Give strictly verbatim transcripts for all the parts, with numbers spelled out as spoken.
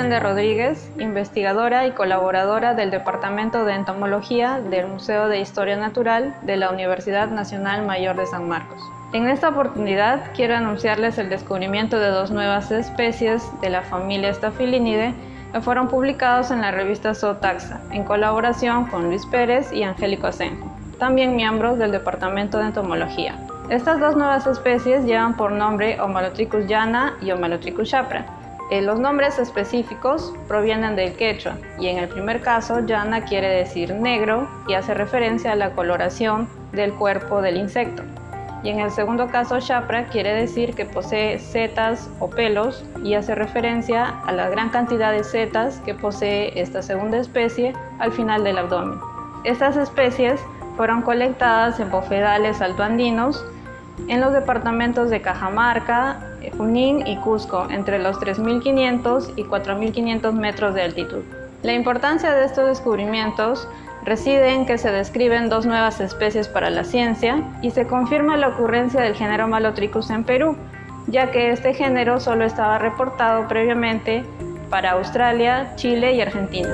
Allende Rodríguez, investigadora y colaboradora del Departamento de Entomología del Museo de Historia Natural de la Universidad Nacional Mayor de San Marcos. En esta oportunidad quiero anunciarles el descubrimiento de dos nuevas especies de la familia Staphylinidae que fueron publicados en la revista Zootaxa, en colaboración con Luis Pérez y Angélico Asenjo, también miembros del Departamento de Entomología. Estas dos nuevas especies llevan por nombre Homalotricus llana y Homalotricus chapra. Eh, los nombres específicos provienen del quechua y en el primer caso llana quiere decir negro y hace referencia a la coloración del cuerpo del insecto. Y en el segundo caso chapra quiere decir que posee setas o pelos y hace referencia a la gran cantidad de setas que posee esta segunda especie al final del abdomen. Estas especies fueron colectadas en bofedales altoandinos en los departamentos de Cajamarca, Junín y Cusco, entre los tres mil quinientos y cuatro mil quinientos metros de altitud. La importancia de estos descubrimientos reside en que se describen dos nuevas especies para la ciencia y se confirma la ocurrencia del género Homalotricus en Perú, ya que este género solo estaba reportado previamente para Australia, Chile y Argentina.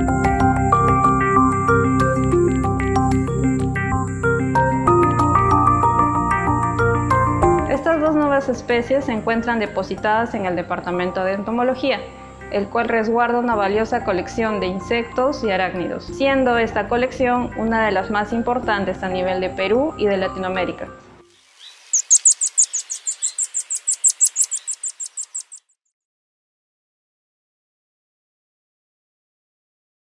Estas dos nuevas especies se encuentran depositadas en el Departamento de Entomología, el cual resguarda una valiosa colección de insectos y arácnidos, siendo esta colección una de las más importantes a nivel de Perú y de Latinoamérica.